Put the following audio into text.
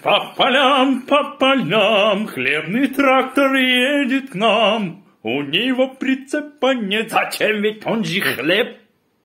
по полям, хлебный трактор едет к нам. У него прицепа нет, зачем, ведь он же хлеб